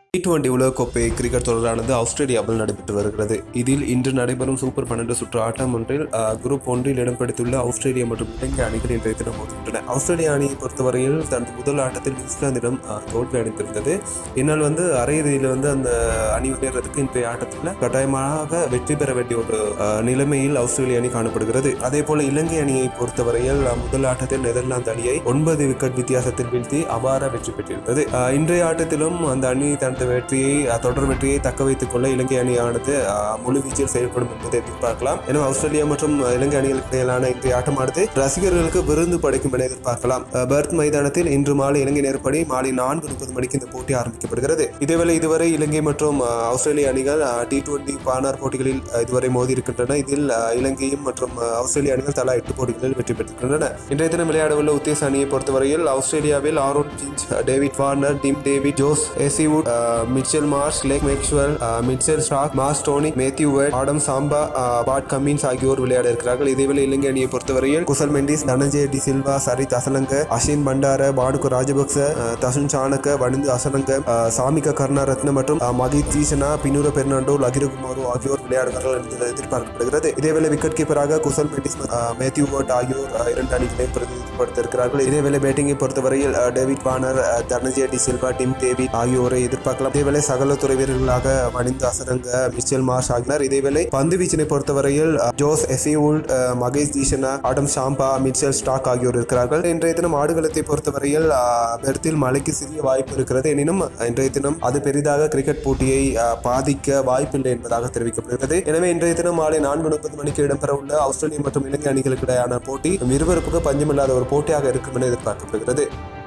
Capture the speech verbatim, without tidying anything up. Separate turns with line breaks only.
D twenty உலகக்கோப்பை cricket தொடரானது ஆஸ்திரேலியாவில் நடைபெற்று வருகிறது. இதில் இன்று நடைபெறும் சூப்பர் பன்னெண்டு சுற்று ஆட்டம் ஒன்றில் குரூப் ஒன்றில் இடம்பெடுத்துள்ள ஆஸ்திரேலியா மற்றும் இலங்கை அணிகள் இன்றைய தினம் மோதுகின்றன. ஆஸ்திரேலியா அணியை பொறுத்தவரையில் தனது முதல் ஆட்டத்தில் நியூசிலாந்திடம் தோல்வி அடைந்திருந்தது. இதனால் வந்து அரையிறுதியில் வந்து அந்த அணி முன்னேறதுக்கு இன்றைய ஆட்டத்தில் கட்டாயமாக வெற்றி பெற வேண்டிய ஒரு நிலைமையில் ஆஸ்திரேலிய அணி காணப்படுகிறது. அதே போல இலங்கை அணியை பொறுத்தவரையில் முதல் ஆட்டத்தில் நெதர்லாந்து அணியை ஒன்பது விக்கெட் வித்தியாசத்தில் வீழ்த்தி அபார வெற்றி பெற்றிருந்தது. இன்றைய ஆட்டத்திலும் அந்த அணி தனது வெற்றியை தொடர் வெற்றியை தக்க வைத்துக் கொள்ள இலங்கை அணியானது முழு வீச்சில் செயல்படும் என்பதை எதிர்பார்க்கலாம். எனவே ஆஸ்திரேலியா மற்றும் இலங்கை அணிகளுக்கு இடையிலான இன்றைய ஆட்டமானது ரசிகர்களுக்கு விருந்து படைக்கும் என எதிர்பார்க்கலாம். பெர்த் மைதானத்தில் இன்று மாலை இலங்கை நேரப்படி மாலை நான்கு முப்பது மணிக்கு இந்த போட்டி ஆரம்பிக்கப்படுகிறது. இதேவேளை இதுவரை இலங்கை மற்றும் ஆஸ்திரேலிய அணிகள் டி டுவெண்டி பானார் போட்டிகளில் இதுவரை மோதி இருக்கின்றன. இதில் இலங்கையும் மற்றும் ஆஸ்திரேலிய அணிகள் தலா எட்டு போட்டிகளில் வெற்றி பெற்றிருக்கின்றன. இன்றைய தினம் விளையாடவுள்ள உத்தேச அணியை பொறுத்தவரையில் ஆஸ்திரேலியாவில் Aaron Finch, David Warner, Tim David, Josh Hazlewood, Mitchell Marsh, லேக் Maxwell, Mitchell Starc, Marcus Stoinis, Matthew Wade, Adam Zampa, Pat Cummins ஆகியோர் விளையாட இருக்கிறார்கள். இதேவேளை இலங்கை அணியை பொறுத்தவரையில் குசல் மெண்டிஸ், தனஞ்சய டி சில்வா, சரித் அசலங்க, அஷின் பண்டார, பாடுகு ராஜபக்ச, தசுன் சாணக்க, வனிந்து அசலங்க, சாமிக கருணாரத்ன மற்றும் மகித் ஜீசனா, பினூர பெர்னாண்டோ, லகிரகுமாரு ஆகியோர் விளையாடுவார்கள் என்று எதிர்பார்க்கப்படுகிறது. இதேவேளை விக்கெட் கீப்பராக குசல் மெண்டிஸ், மேத்யூ வேர்ட் ஆகியோர் இரண்டு அணிகளையும் பிரதிநிதிப்படுத்த இருக்கிறார்கள். இதேவேளை பேட்டிங்கை பொறுத்தவரையில் David Warner, Dhananjaya de Silva, Tim David ஆகியோரை எதிர்பார்க்கலாம். இதேவேளை சகல துறை வீரர்களாக வனிந்து அசரங்க, மிச்சல் மார்ஷ் ஆகினர். இதேவேளை பந்து வீச்சினை பொறுத்தவரையில் Josh Hazlewood, Maheesh Theekshana, Adam Zampa, Mitchell Starc ஆகியோர் இருக்கிறார்கள். இன்றைய தினம் ஆடுகளத்தை பொறுத்தவரையில் பெர்த்தில் மழைக்கு சிறிய வாய்ப்பு இருக்கிறது. எனினும் இன்றைய தினம் அது பெரிதாக கிரிக்கெட் போட்டியை பாதிக்க வாய்ப்பில்லை என்பதாக தெரிவிக்கப்படுகிறது. எனவே இன்றைய தினம் மாலை நான்கு முப்பது மணிக்கு இடம்பெற உள்ள ஆஸ்திரேலியா மற்றும் இலங்கை அணிகளுக்கு இடையான போட்டி விறுவிறுப்புக்கு பஞ்சமில்லாத ஒரு போட்டியாக இருக்கும் என எதிர்பார்க்கப்படுகிறது.